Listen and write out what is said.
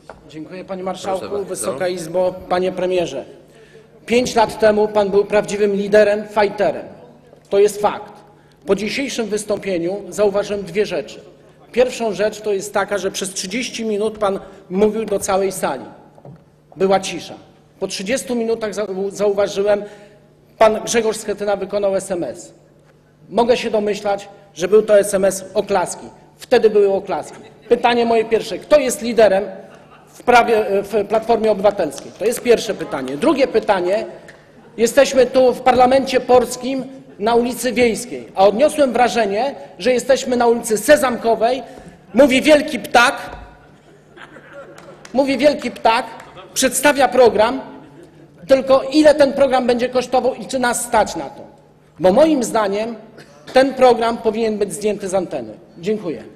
Dziękuję, panie marszałku. Wysoka Izbo, panie premierze. 5 lat temu pan był prawdziwym liderem, fajterem. To jest fakt. Po dzisiejszym wystąpieniu zauważyłem dwie rzeczy. Pierwszą rzecz to jest taka, że przez 30 minut pan mówił do całej sali. Była cisza. Po 30 minutach zauważyłem, pan Grzegorz Schetyna wykonał SMS. Mogę się domyślać, że był to SMS oklaski. Wtedy były oklaski. Pytanie moje pierwsze. Kto jest liderem w Platformie Obywatelskiej? To jest pierwsze pytanie. Drugie pytanie. Jesteśmy tu w parlamencie polskim na ulicy Wiejskiej, a odniosłem wrażenie, że jesteśmy na ulicy Sezamkowej. Mówi wielki ptak, przedstawia program, tylko ile ten program będzie kosztował i czy nas stać na to? Bo moim zdaniem ten program powinien być zdjęty z anteny. Dziękuję.